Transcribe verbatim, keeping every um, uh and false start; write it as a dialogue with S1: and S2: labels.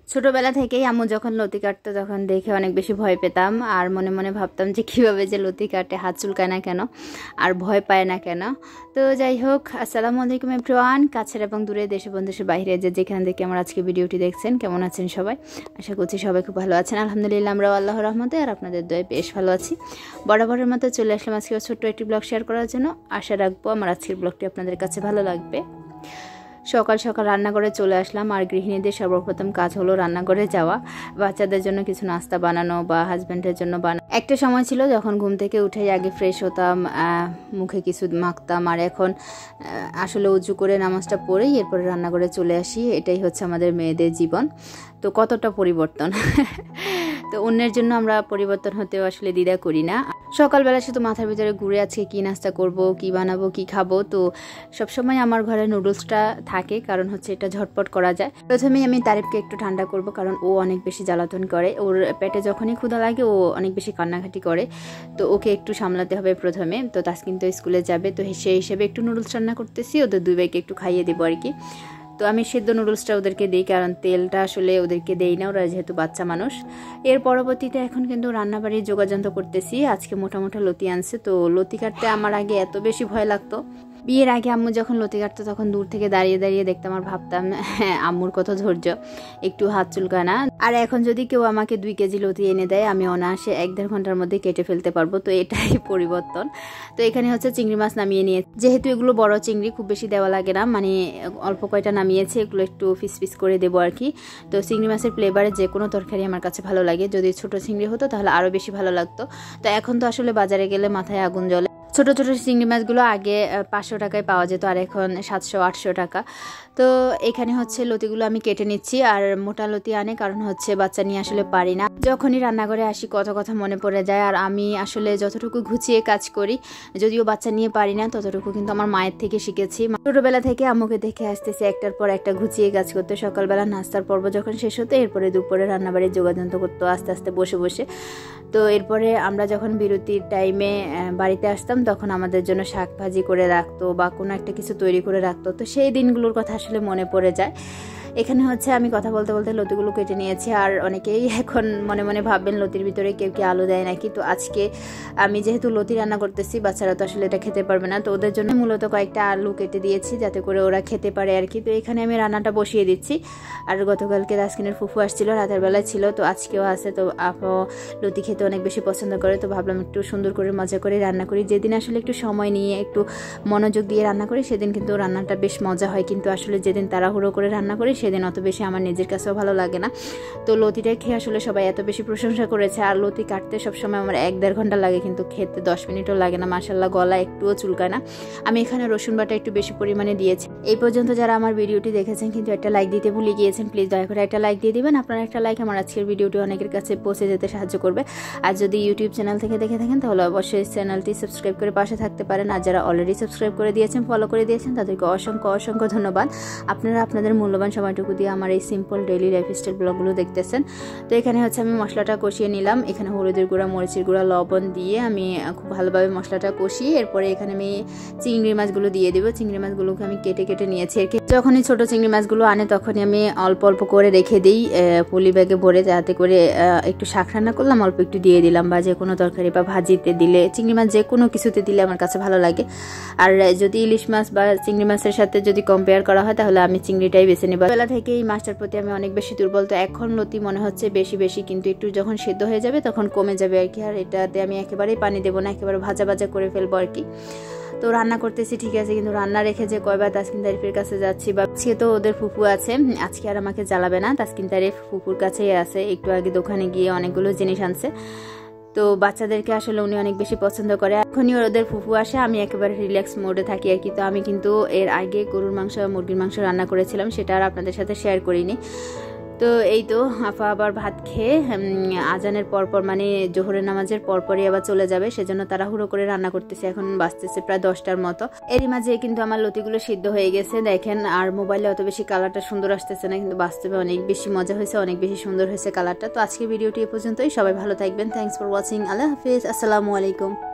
S1: ছোটবেলা থেকেই আম্মু যখন লতি কাটতো তখন দেখে অনেক বেশি ভয় পেতাম আর মনে মনে ভাবতাম যে কীভাবে যে লতি কাটে, হাত চুলকায় না কেন আর ভয় পায় না কেন। তো যাই হোক, আসসালামু আলাইকুম এভরিওয়ান, কাছের এবং দূরে, দেশে বন্ধুদের বাইরে যে যেখান থেকে আমার আজকে ভিডিওটি দেখছেন, কেমন আছেন সবাই? আশা করছি সবাই খুব ভালো আছেন। আলহামদুলিল্লাহ আমরাও আল্লাহর রহমতে আর আপনাদের দয়ায় বেশ ভালো আছি। বরাবরের মতো চলে আসলাম আজকে ছোট্ট একটি ব্লগ শেয়ার করার জন্য। আশা রাখবো আমার আজকের ব্লগটি আপনাদের কাছে ভালো লাগবে। সকাল সকাল রান্নাঘরে চলে আসলাম আর গৃহিণীদের সর্বপ্রথম কাজ হলো রান্নাঘরে যাওয়া, বাচ্চাদের জন্য কিছু নাস্তা বানানো বা হাজব্যান্ডের জন্য বানানো। একটা সময় ছিল যখন ঘুম থেকে উঠে আগে ফ্রেশ হতাম, মুখে কিছু মাখতাম, আর এখন আসলে উজু করে নামাজটা পড়েই এরপরে রান্নাঘরে চলে আসি। এটাই হচ্ছে আমাদের মেয়েদের জীবন। তো কতটা পরিবর্তন। তো অন্যের জন্য আমরা পরিবর্তন হতেও আসলে দ্বিধা করি না। সকালবেলা শুধু মাথার ভিতরে ঘুরে আজকে কী নাস্তা করব, কি বানাবো, কি খাবো। তো সবসময় আমার ঘরে নুডলসটা থাকে, কারণ হচ্ছে এটা ঝটপট করা যায়। প্রথমেই আমি তারিফকে একটু ঠান্ডা করব, কারণ ও অনেক বেশি জ্বালাতন করে। ওর পেটে যখনই ক্ষুধা লাগে ও অনেক বেশি কান্নাকাটি করে, তো ওকে একটু সামলাতে হবে প্রথমে। তো তাসকিন তো স্কুলে যাবে, তো সেই হিসেবে একটু নুডলস রান্না করতেছি, ওদের দুই ভাইকে একটু খাইয়ে দেবো আর কি। তো আমি সেদ্ধ নুডলসটা ওদেরকে দিই, কারণ তেলটা আসলে ওদেরকে দেই না, ওরা যেহেতু বাচ্চা মানুষ। এর পরবর্তীতে এখন কিন্তু রান্নাবাড়ির যোগাযন্ত্র করতেছি। আজকে মোটা মোটা লতি আনছে, তো লতি কাটতে আমার আগে এত বেশি ভয় লাগতো। বিয়ের আগে আম্মু যখন লতি কাটতো তখন দূর থেকে দাঁড়িয়ে দাঁড়িয়ে দেখতাম আর ভাবতাম হ্যাঁ আম্মুর কত ধৈর্য, একটু হাত চুলকায় না। আর এখন যদি কেউ আমাকে দুই কেজি লতি এনে দেয়, আমি অনায়াসে এক দেড় ঘন্টার মধ্যে কেটে ফেলতে পারবো। তো এটাই পরিবর্তন। তো এখানে হচ্ছে চিংড়ি মাছ নামিয়ে নিয়ে, যেহেতু এগুলো বড় চিংড়ি, খুব বেশি দেওয়া লাগে না, মানে অল্প কয়টা নামিয়েছে, এগুলো একটু পিস পিস করে দেবো আর কি। তো চিংড়ি মাছের ফ্লেভারে যে কোনো তরকারি আমার কাছে ভালো লাগে। যদি ছোট চিংড়ি হতো তাহলে আরও বেশি ভালো লাগতো। তো এখন তো আসলে বাজারে গেলে মাথায় আগুন জ্বলে। ছোট ছোট চিংড়ি মাছগুলো আগে পাঁচশো টাকায় পাওয়া যেত, আর এখন সাতশো আটশো টাকা। তো এখানে হচ্ছে লতিগুলো আমি কেটে নিচ্ছি, আর মোটা লতি আনে, কারণ হচ্ছে বাচ্চা নিয়ে আসলে পারি না। যখনই রান্নাঘরে আসি কত কথা মনে পড়ে যায়, আর আমি আসলে যতটুকু গুছিয়ে কাজ করি, যদিও বাচ্চা নিয়ে পারি না, ততটুকু কিন্তু আমার মায়ের থেকে শিখেছি। ছোটবেলা থেকে আম্মুকে দেখে আসতেছি একটার পর একটা গুছিয়ে কাজ করতে। সকালবেলা নাস্তার পর্ব যখন শেষ হতো, এরপরে দুপুরে রান্নাবাড়ির যোগাযন্ত্র করতো আস্তে আস্তে বসে বসে। তো এরপরে আমরা যখন বিরতির টাইমে বাড়িতে আসতাম, তখন আমাদের জন্য শাক ভাজি করে রাখতো বা কোনো একটা কিছু তৈরি করে রাখতো। তো সেই দিনগুলোর কথা আসলে মনে পড়ে যায়। এখানে হচ্ছে আমি কথা বলতে বলতে লতিগুলো কেটে নিয়েছি, আর অনেকেই এখন মনে মনে ভাববেন লতির ভিতরে কেউ কি আলু দেয় নাকি। তো আজকে আমি যেহেতু লতি রান্না করতেছি, বাচ্চারা তো আসলে এটা খেতে পারবে না, তো ওদের জন্য মূলত কয়েকটা আলু কেটে দিয়েছি যাতে করে ওরা খেতে পারে আর কি। তো এখানে আমি রান্নাটা বসিয়ে দিচ্ছি। আর গতকালকে তাসকিনের ফুফু আসছিল, রাতের বেলায় ছিল, তো আজকেও আছে। তো আপু লতি খেতে অনেক বেশি পছন্দ করে, তো ভাবলাম একটু সুন্দর করে মজা করে রান্না করি। যেদিন আসলে একটু সময় নিয়ে একটু মনোযোগ দিয়ে রান্না করি, সেদিন কিন্তু রান্নাটা বেশ মজা হয়। কিন্তু আসলে যেদিন তাড়াহুড়ো করে রান্না করি, সেদিন অত বেশি আমার নিজের কাছেও ভালো লাগে না। তো লতিটা খেয়ে আসলে সবাই এত বেশি প্রশংসা করেছে। আর লতি কাটতে সবসময় আমার এক দেড় ঘন্টা লাগে, কিন্তু খেতে দশ মিনিটও লাগে না। মাশাল্লাহ, গলা একটুও চুলকায় না। আমি এখানে রসুন বাটা একটু বেশি পরিমাণে দিয়েছি। এই পর্যন্ত যারা আমার ভিডিওটি দেখেছেন কিন্তু একটা লাইক দিতে ভুলে গিয়েছেন, প্লিজ দয়া করে একটা লাইক দিয়ে দিবেন। আপনার একটা লাইক আমার আজকের ভিডিওটি অনেকের কাছে পৌঁছে যেতে সাহায্য করবে। আর যদি ইউটিউব চ্যানেল থেকে দেখে থাকেন তাহলে অবশ্যই চ্যানেলটি সাবস্ক্রাইব করে পাশে থাকতে পারেন। আর যারা অলরেডি সাবস্ক্রাইব করে দিয়েছেন, ফলো করে দিয়েছেন, তাদেরকে অসংখ্য অসংখ্য ধন্যবাদ। আপনারা আপনাদের মূল্যবান সময়টুকু দিয়ে আমার এই সিম্পল ডেইলি লাইফস্টাইল ব্লগগুলো দেখতেছেন। তো এখানে হচ্ছে আমি মশলাটা কষিয়ে নিলাম। এখানে হলুদের গুঁড়া, মরিচের গুঁড়া, লবণ দিয়ে আমি খুব ভালোভাবে মশলাটা কষিয়ে এরপরে এখানে আমি চিংড়ি মাছগুলো দিয়ে দেবো। চিংড়ি মাছগুলোকে আমি কেটে কেটে নিয়েছি আর কি। যখনই ছোট চিংড়ি মাছগুলো আনে তখনই আমি অল্প অল্প করে রেখে দিই পলি ব্যাগে ভরে, যাতে করে একটু শাক রান্না করলাম, অল্প একটু দিয়ে দিলাম, বা যে কোনো তরকারি বা ভাজিতে দিলে, চিংড়ি মাছ যে কোনো কিছুতে দিলে আমার কাছে ভালো লাগে। আর যদি ইলিশ মাছ বা চিংড়ি মাছের সাথে যদি কম্পেয়ার করা হয়, তাহলে আমি চিংড়িটাই বেছে নেব। বেলা থেকে এই মাছটার প্রতি আমি অনেক বেশি দুর্বল। তো এখন লতি মনে হচ্ছে বেশি বেশি, কিন্তু একটু যখন সেদ্ধ হয়ে যাবে তখন কমে যাবে আর কি। আর এটাতে আমি একেবারেই পানি দেবো না, একেবারে ভাজা ভাজা করে ফেলবো আর কি। তো রান্না করতেছি ঠিক আছে, কিন্তু রান্না রেখে যে কয়বার তাসকিন তারিফের কাছে যাচ্ছি, বা সে তো ওদের ফুফু আছে, আজকে আর আমাকে জ্বালাবে না। তাসকিন তারিফ ফুফুর কাছেই আছে, একটু আগে দোকানে গিয়ে অনেকগুলো জিনিস আনছে। তো বাচ্চাদেরকে আসলে উনি অনেক বেশি পছন্দ করে। এখনই ওদের ফুফু আসে, আমি একেবারে রিল্যাক্স মোডে থাকি আর কি। তো আমি কিন্তু এর আগে গরুর মাংস, মুরগির মাংস রান্না করেছিলাম, সেটা আর আপনাদের সাথে শেয়ার করিনি। তো এই তো আফা আবার ভাত খেয়ে আজানের পরপর, মানে জোহরের নামাজের পরপরই আবার চলে যাবে, সেজন্য তাড়াহুড়ো করে রান্না করতেছে। এখন বাজতেছে প্রায় দশটার মতো। এরই মাঝে কিন্তু আমার লতিগুলো সিদ্ধ হয়ে গেছে দেখেন। আর মোবাইলে অত বেশি কালারটা সুন্দর আসতেছে না, কিন্তু বাস্তবে অনেক বেশি মজা হয়েছে, অনেক বেশি সুন্দর হয়েছে কালারটা। তো আজকে ভিডিওটি এ পর্যন্তই। সবাই ভালো থাকবেন। Thanks for watching. আল্লাহ হাফিজ। আসসালামু আলাইকুম।